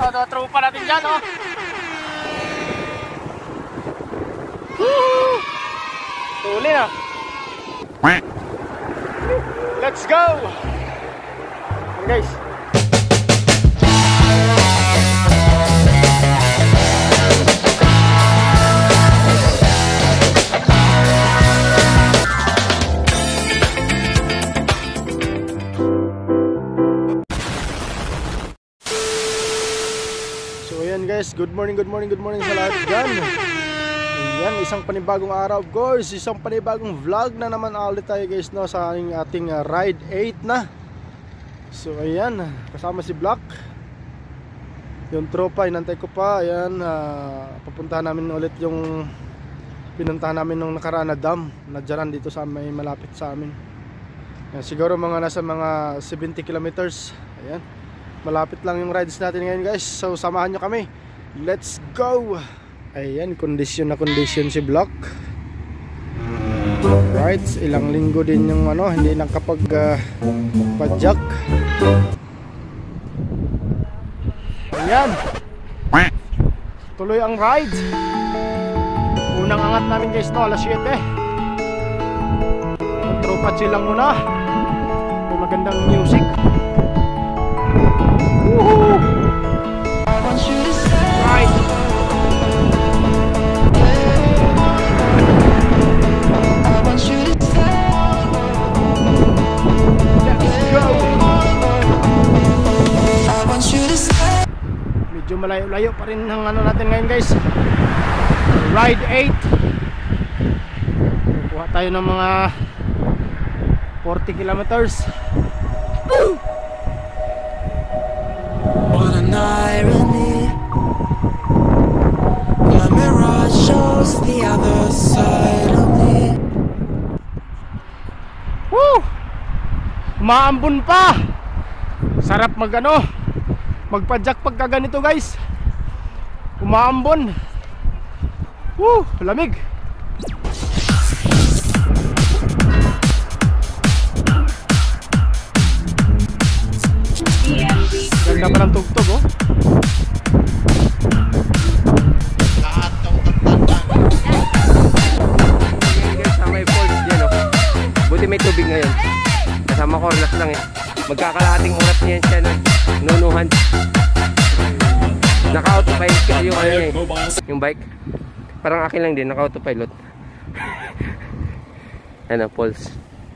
Mga tropa natin dyan, oh. Tuli na. Let's go! Okay, guys. So ayan guys, good morning sa lahat dyan. Ayan, isang panibagong araw guys, isang panibagong vlog na naman ulit tayo guys, no, sa ating ride 8 na. So ayan, kasama si Black, yung tropa, inantay ko pa. Ayan, papuntahan namin ulit yung pinuntahan namin nung nakaraan na dam na dyan dito sa may malapit sa amin. Ayan, siguro nasa mga 70 kilometers. Ayan, malapit lang yung rides natin ngayon guys. So samahan nyo kami, let's go! Ayan, kondisyon na kondisyon si Block. Right, ilang linggo din yung hindi nakapag padjak. Ayan, tuloy ang ride. Unang angat namin guys, no, alas 7. Tropa chill lang muna. May magandang music. Woohoo! Right. Medyo malayo-layo pa rin ang natin ngayon guys. Ride 8. Kuha tayo ng mga 40 kilometers. What an irony. My mirror shows the other side of me. Woo! Maambon pa. Sarap magpadjak pagka ganito guys. Umaambon. Woo! Lamig. Ganda pa ng tugtog, oh. Kasama yung falls dyan, oh. Buti may tubig ngayon. Kasama ko, relax lang eh. Magkakalahating oras niya siya nunuhan. Naka-autopilot kasi yung bike. Parang akin lang din, naka-autopilot. Ano, falls.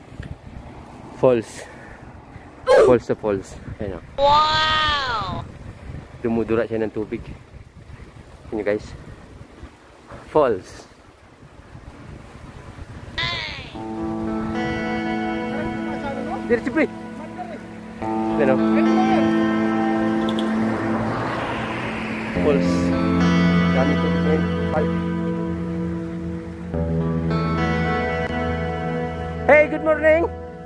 Falls to falls. Ano. Wow! Dumudura siya ng tubig. Yun guys. Falls. Diretso pre. Ano? Falls. Dami ko ngayon. Hey, good morning!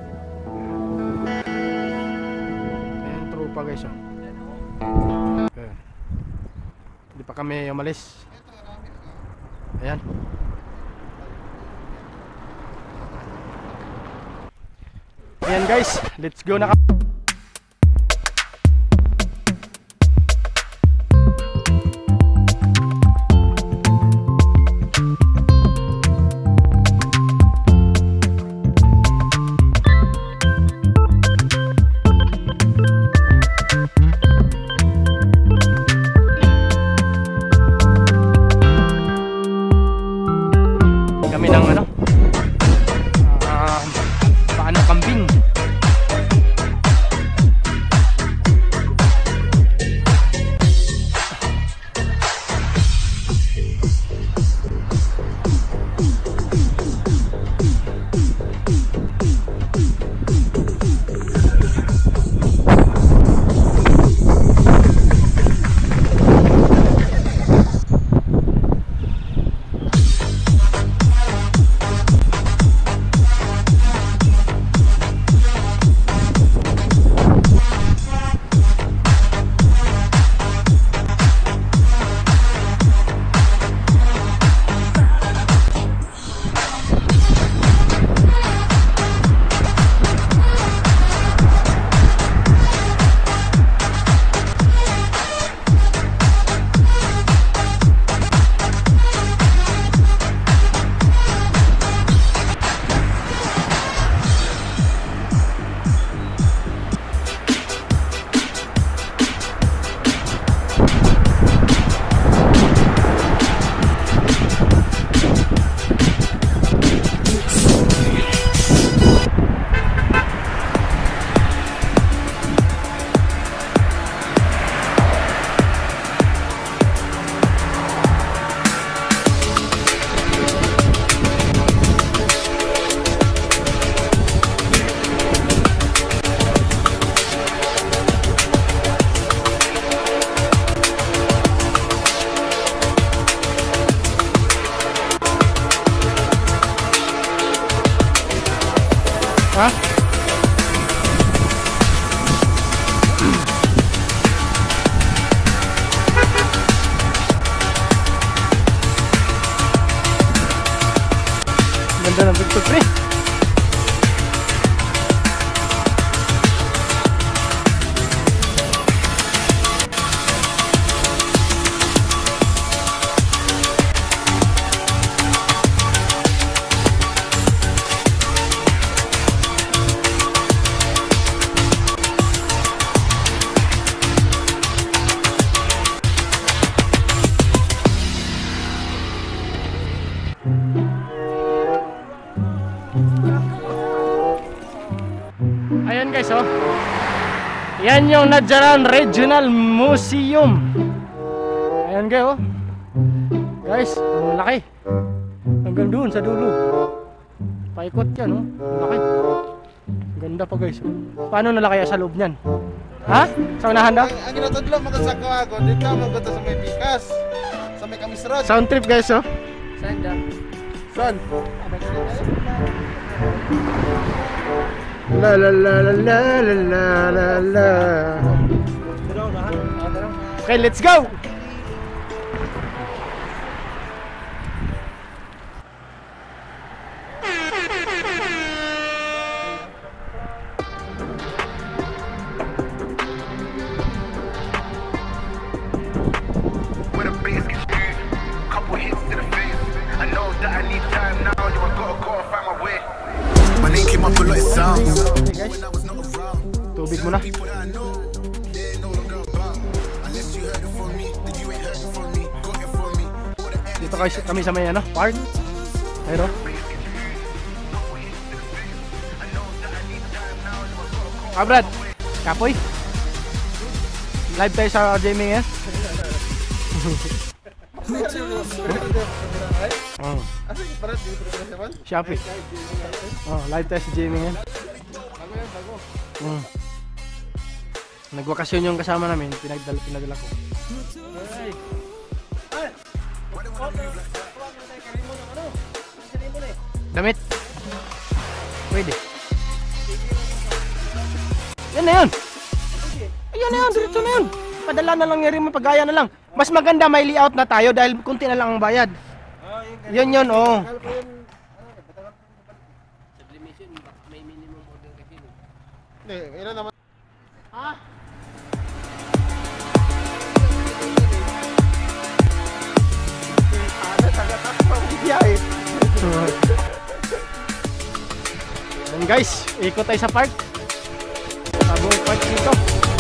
Ayan, tropa guys, oh. Okay. Hindi pa kami umalis. Ayan. Ayan guys, let's go na kami. Kami ng paano kambing. Ganda ng tugtog, pre. Ayan guys, oh. Yan yung Nadjaran Regional Museum. Ayan guys, oh. Guys, ang laki. Hanggang doon sa dulo. Paikot yan, oh. Ang laki. Ganda pa guys, oh. Paano nalaki sa loob niyan? Ha? Sa unahan daw? Ang ginatudlo magasako ako dito maguto sa may bikas. Sa may kamisrad. Sound trip guys, oh. Saan dyan? Saan? La la la la la la la la. Okay, let's go. Where the bass gets used, couple hits to the face. I know that I need time now, yo, I gotta go and find my way. My name came up a lot of sounds. Okay guys, tubig muna. People that I know, they ain't no longer about. Unless you heard it from me, then you ain't heard it from me. Got it from me. Dito guys, kami sa may ano, park. Pero Brad, kapoy. Live tayo sa gaming eh. Oh. Shopee. Oh, live tayo sa gaming eh. Nagwakasyon yung kasama namin, pinadala ko. Damit. Pwede. Yan na yun. Ayan na yun, diretso na yun. Padala na lang niya rin, pagaya na lang. Mas maganda may layout na tayo dahil kunti na lang ang bayad. Yun yun, oo. Sublimation, may minimum order kasi. Hindi, ilan naman. Ha? And guys, ikot tayo sa park. Bagong park dito.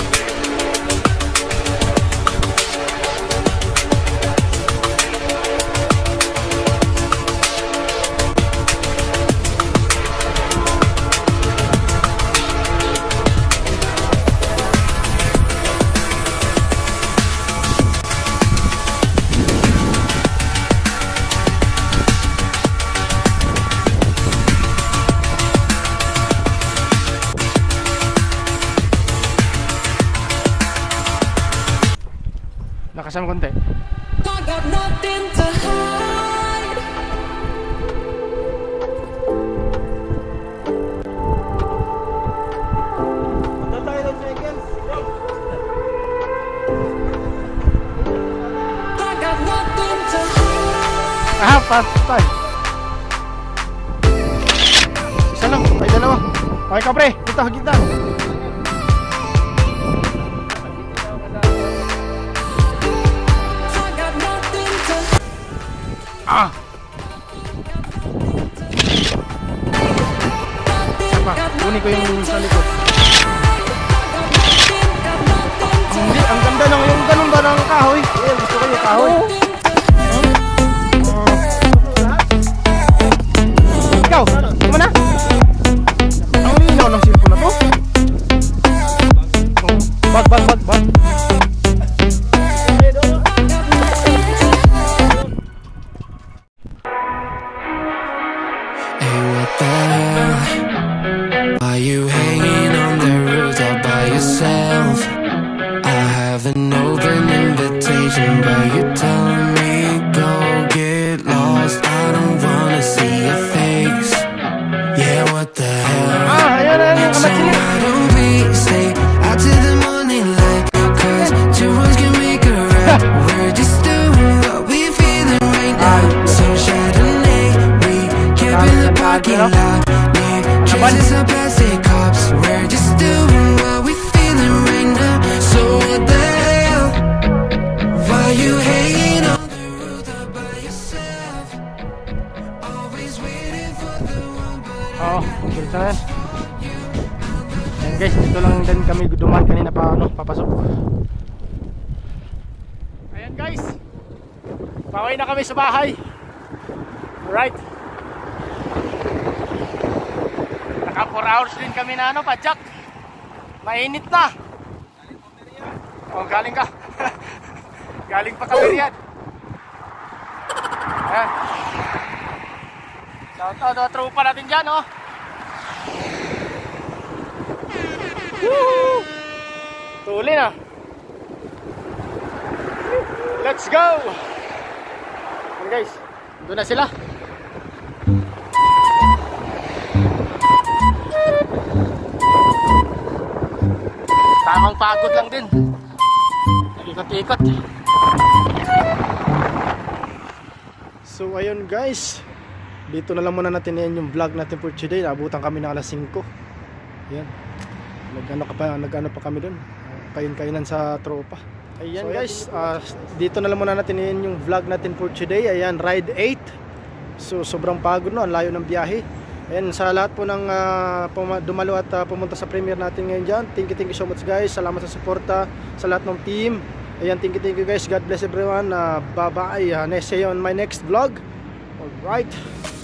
Nakasama konti. I got nothing to hide. I got nothing to hide. Ah, patay. Isa lang, ay dalawa. Okay ka pre, dito, kita. I got nothing to Ah! Apa? Kunin ko yung sa likod. Hindi, ang ganda ng yung ganun ba ng kahoy? Eh, gusto ko yung kahoy. Ikaw, tama na? Ang linaw ng cellphone na to? Bag. Hey, what the hell? Are you hanging on the roof all by yourself? I have an open invitation, but you're telling me go get lost. I don't wanna see your face. Yeah, what the hell? Ayan na, So why don't we stay out to the morning light? Cause two wrongs can make a right. We're just doing what we feeling right now. So Chardonnay, we camping the park guys, dito lang din kami dumaan kanina pa papasok. Ayan guys, pauwi na kami sa bahay. Alright, naka 4 hours din kami na padyak. Mainit na. Oh, galing ka. Galing pa kami riyan. Ayan, shout out mga tropa natin dyan, oh. Woo! Tuli na. Let's go. Okay guys, doon na sila. Tamang pagod lang din. Ikot-ikot. So ayun guys, dito na lang muna natin yung vlog natin for today. Naabutan kami ng alas 5. Ayan, nag-ano pa kami dun, kain-kainan sa tropa. Ayan so, guys, dito na lang muna natin yung vlog natin for today. Ayan, ride 8. So sobrang pagod, no, ang layo ng biyahe. Ayan, sa lahat po ng dumalo at pumunta sa premiere natin ngayon dyan, thank you so much guys. Salamat sa suporta sa lahat ng team. Ayan, thank you guys. God bless everyone. Bye bye. See you on my next vlog. Alright.